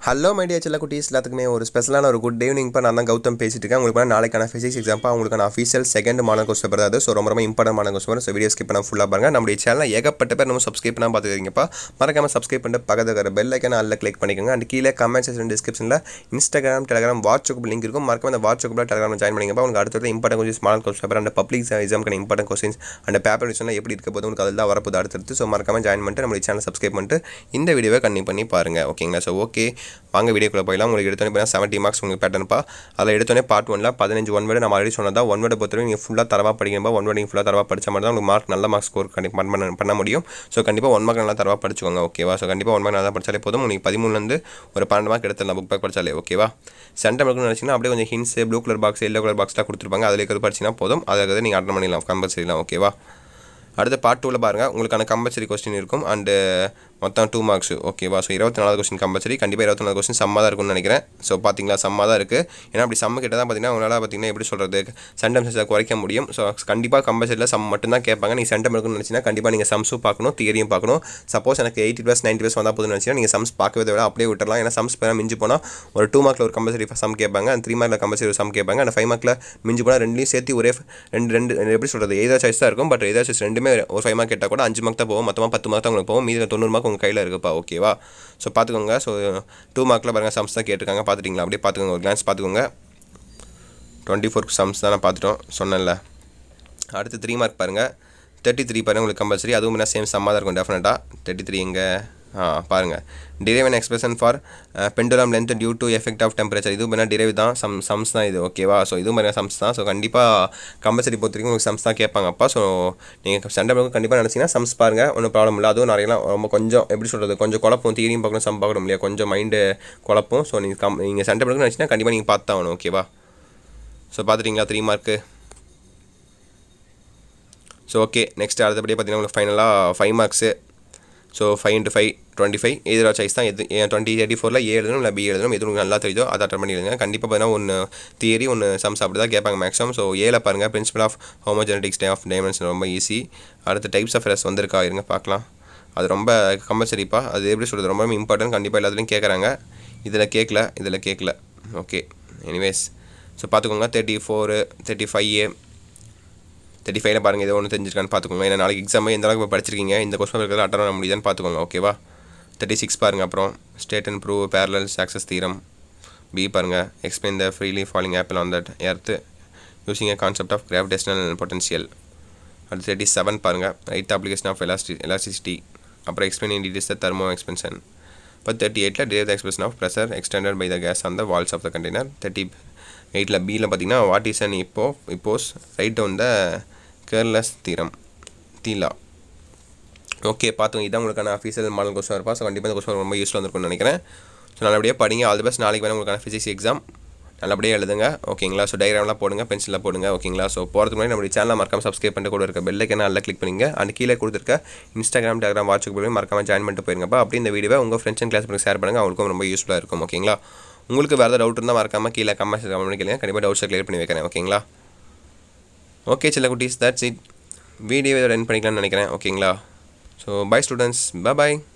Hello my dear செல்ல குட்டீஸ் எல்லாத்துக்குமே ஒரு ஸ்பெஷலான ஒரு குட் ஈவினிங். இப்போ நான் தான் கௌதம் பேசிட்டு இருக்கேன். உங்களுக்கு நாளைக்கான ஃபிசிக்ஸ் எக்ஸாம் உங்களுக்கான official second model question paper. So ரொம்ப important model question. So video skip பண்ண ஃபுல்லாக பாருங்க. நம்மளுடைய சேனல் ஏகப்பட்ட பேர் நம்ம சப்ஸ்கிரைப் பண்ணால் பார்த்துக்கிறீங்கப்பா. மறக்காம சப்ஸ்கிரைப் பண்ணிட்டு பக்கத்தில் இருக்கிற பெல் ஐக்கான அதில் கிளிக் பண்ணிக்கோங்க. அண்ட் கீழே கமெண்ட் செக்ஷன் டிஸ்கிரிப்ஷனில் இன்ஸ்டாகிராம், டெலிகிராம், வாட்ஸ்அப் லிங்க் இருக்கும். மறக்காம அந்த வாட்ஸ்அப்பில் டெலிகிராம் ஜாயின் பண்ணிங்கப்பா. உங்களுக்கு அடுத்தது important questions model question paper and public எக்ஸாமுக்கான இம்பார்ட்டன் கொஸ்டின்ஸ் அண்ட் பேப்பர் விஷயம் எப்படி இருக்க போது உங்களுக்கு அதெல்லாம் வரப்போது அடுத்தடுத்து. ஸோ மறக்காம ஜாயின் பண்ணிட்டு நம்மளுடைய சேனல் சப்ஸ்கிரைப் பண்ணிட்டு இந்த வீடியோவை கண்டினியூ பண்ணி பாருங்கள். ஓகேங்களா? ஸோ ஓகே, வாங்க வீடியோக்குள்ளே போயிடலாம். உங்களுக்கு எடுத்தோன்னே 70 மார்க்ஸ் உங்களுக்கு பேட்டர்னப்பா. அதில் எடுத்தோன்னே பார்ட் 1ல் 15 ஒன் வேர்டு நம்ம ஆல்ரெடி சொன்னதா. ஒன் வேர்டை பொறுத்தவரை நீங்கள் ஃபுல்லாக தரவாக படிக்கணும்பா. ஒன் வேர்டு நீங்கள் ஃபுல்லாக தரவாக படித்தா மட்டும் தான் உங்களுக்கு மார்க் நல்ல மார்க் ஸ்கோர் பண்ண முடியும். ஸோ கண்டிப்பாக ஒன் மார்க் நல்லா தரவாக படிச்சுக்கோங்க. ஓகேவா? ஸோ கண்டிப்பாக ஒன் மார்க் நல்லா படித்தாலே போதும். நீங்கள் 13லேருந்து ஒரு 12 மார்க் எடுத்துடலாம் புக் பேக் படித்தாலே. ஓகேவா? சென்டர் மார்க்னு நினச்சிங்கன்னா அப்படியே கொஞ்சம் hints, blue colour box, yellow colour பாக்ஸ்லாம் கொடுத்துருப்பாங்க. அதில் இருக்கிறது படிச்சிங்கன்னா போதும். அதை நீங்கள் அட்டன் பண்ணிடலாம் கம்பல்சரிலாம். ஓகேவா? அடுத்த பார்ட் 2ல் பாருங்கள், உங்களுக்கான கம்பல்சரி கொஸ்டின் இருக்கும். அண்டு மொத்தம் 2 மார்க்ஸ். ஓகேவா? So 24 question compulsory. கண்டிப்பாக 24 கொஸ்டின் சம்மாக தான் இருக்கும்னு நினைக்கிறேன். ஸோ பார்த்தீங்களா, சம்மாக தான் இருக்குது. ஏன்னா அப்படி சம்ம கிட்ட தான் பார்த்தீங்கன்னா உங்களால் பார்த்தீங்கன்னா எப்படி சொல்கிறது, சென்டென்சஸை குறைக்க முடியும். ஸோ கண்டிப்பாக கம்பல்சரியில் சம் மட்டும் தான் கேட்பாங்க. நீங்கள் சென்டம் இருக்குன்னு நினச்சிங்கன்னா கண்டிப்பாக நீங்கள் சம்ஸும் பார்க்கணும், தியரியும் பார்க்கணும். சப்போஸ் எனக்கு 80+, 90+ வந்தால் போதும்னு நினச்சிங்கன்னா நீங்கள் சம்ஸ் பார்க்கவே விட அப்படியே விட்டுறலாம். ஏன்னா சம்ஸ் பேராக மிஞ்சி போனால் ஒரு 2 மார்க்கில் ஒரு கம்பல்சரி சம் கேட்பாங்க, அந்த 3 மார்க்கில் கம்பல்சரி ஒரு சம் கேட்பாங்க, அந்த 5 மார்க்கில் மிஞ்சி போனால் ரெண்டுலையும் சேர்த்து ஒரே ரெண்டு எப்படி சொல்கிறது, எதா சாய்ஸ் தான் இருக்கும். பட் எதா சாய்ஸ் ரெண்டுமே ஒரு 5 மார்க் கேட்டால் கூட 5 மார்க் தான் போகும். மொத்தமாக 10 மார்க் தான் உங்களுக்கு போகும். மீதி 90 மார்க் உங்கள் கையில் இருக்குப்பா. ஓகேவா? ஸோ பார்த்துக்கோங்க. ஸோ 2 மார்க்கில் பாருங்கள் சம்ஸ் தான் கேட்டிருக்காங்க. பார்த்துட்டிங்களா? அப்படியே பார்த்துக்கோங்க, ஒரு கிளான்ஸ் பார்த்துக்கோங்க. 24 சம்ஸ் தான் நான் பார்த்துட்டோம் சொன்னேன்ல. அடுத்து 3 மார்க் பாருங்கள். 33 பாருங்கள் உங்களுக்கு கம்பல்சரி. அதுவும் என்ன சேம் சம்மாக தான் இருக்கும் டெஃபினட்டாக. 33 எங்கே பாருங்கள், derive and expression for pendulum length due to effect of temperature. இதுவும் என்ன டிரைவ் தான், சம்ஸ் தான் இது. ஓகேவா? ஸோ இதுவும் மாதிரி சம்ஸ் தான். ஸோ கண்டிப்பாக கம்பல்சரி பொறுத்த வரைக்கும் உங்களுக்கு சம்ஸ் தான் கேட்பாங்கப்பா. ஸோ நீங்கள் சென்டர் கண்டிப்பாக நினச்சிங்கன்னா சம்ஸ் பாருங்கள், ஒன்றும் ப்ராப்ளம் இல்லை. அதுவும் நிறையலாம் ரொம்ப கொஞ்சம் எப்படி சொல்கிறது, கொஞ்சம் குழப்பம், தியரியும் பார்க்கணும், சம் பார்க்கணும் இல்லையா, கொஞ்சம் மைண்டு குழப்பம். ஸோ நீங்கள் சென்டர் நினச்சிங்கன்னா கண்டிப்பாக நீங்கள் பார்த்து ஆகணும். ஓகேவா? ஸோ பார்த்துட்டிங்களா 3 மார்க்கு? ஸோ ஓகே, நெக்ஸ்ட் அடுத்தபடியே பார்த்தீங்கன்னா உங்களுக்கு ஃபைனலாக 5 மார்க்ஸு. ஸோ 5 × 5 25 எதிராக சாய்ஸ் தான். எது 2034ல் ஏ எழுதணும் இல்லை பி எழுதணும், எது உங்களுக்கு நல்லா தெரியுதோ அதை அட்டன் பண்ணி எழுதுங்க. கண்டிப்பாக பார்த்தீங்கன்னா ஒன்று தியரி, ஒன்று சம்ஸ் அப்படி தான் கேட்பாங்க மேக்ஸிமம். ஸோ ஏல பாருங்கள், principle of homogeneity of dimension ரொம்ப ஈஸி. அடுத்து டைப்ஸ் ஆஃப் ரெஸ் வந்திருக்கா இருங்க பார்க்கலாம். அது ரொம்ப கம்பல்சரிப்பா. அது எப்படி சொல்கிறது, ரொம்ப இம்பார்ட்டன்ட். கண்டிப்பாக எல்லாத்துலையும் கேட்குறாங்க. இதில் கேட்கல. Okay, anyways. ஸோ பார்த்துக்கோங்க. 34, 35, 35ல் பாருங்கள் ஏதோ ஒன்று தெரிஞ்சிருக்கான்னு பார்த்துக்கோங்க. ஏன்னா நாளைக்கு எக்ஸாம் எந்த அளவுக்கு படிச்சிருக்கீங்க, இந்த கொஸ்டின் பேப்பர் அட்டன் பண்ண முடியுதான்னு பார்த்துக்கோங்க. ஓகேவா? 36 பாருங்கள். அப்புறம் state and prove parallel axis theorem. B பாருங்கள், explain the freely falling apple on that earth using a concept of gravitational potential. அடுத்து 37 பாருங்கள், ரைட் அப்ளிகேஷன் ஆஃப் எலாஸ்டிசிட்டி. அப்புறம் explain in details the thermo expansion. இப்போ 38ல் derive the expression of pressure extended by the gas on the walls of the container. 38ல் பியில் பார்த்தீங்கன்னா what is an இப்போஸ் write down the கேர்லெஸ் தீலா. Okay, பார்த்துங்க. இதான் உங்களுக்கான அஃபீஷியல் மாடல் கொஸ்டின் இருப்பா. ஸோ கண்டிப்பாக இந்த கொஸ்டின் ரொம்ப யூஸ்ஃபுல்லாக இருக்கும்னு நினைக்கிறேன். ஸோ நல்லபடியாக படிங்க. All the best. நாளைக்கு வேணும் உங்களுக்கான ஃபிசிக்ஸ் எக்ஸாம். நல்லபடியாக எழுதுங்க. ஓகேங்களா? ஸோ டயக்ராம்லாம் போடுங்க, பென்சிலில் போடுங்க. ஓகேங்களா? ஸோ போகிறதுக்கு முன்னாடி நம்மளுடைய சேனலை மறக்காம சப்ஸ்கிரைப் பண்ணிட்டு கூட இருக்க பெல் ஐக்கான நல்லா கிளிக் பண்ணிங்க. அண்ட் கீழே கொடுத்துருக்க இன்ஸ்டாகிராம், டெலிகிராம், வாட்ஸ்அப் போய் மறக்காம ஜாயின் பண்ணிட்டு போயிருங்கப்பா. அப்படி இந்த வீடியோவை உங்கள் ஃப்ரெண்ட்ஸ் அண்ட் கிளாஸ் பண்ணி ஷேர் பண்ணுங்கள். அவங்களுக்கும் ரொம்ப யூஸ்ஃபுல்லாக இருக்கும். ஓகேங்களா? உங்களுக்கு வேறு ஏதாவது டவுட் இருந்தால் மறக்காம கீழே கமெண்ட்ஸ் கேளுங்க. கண்டிப்பாக டவுட்ஸை கிளியர் பண்ணி வைக்கிறேன். ஓகேங்களா? ஓகே சில குட்டீஸ், தட்ஸ் இட். வீடியோவை ரன் பண்ணிக்கலாம்னு நினைக்கிறேன். ஓகேங்களா? So bye students, by.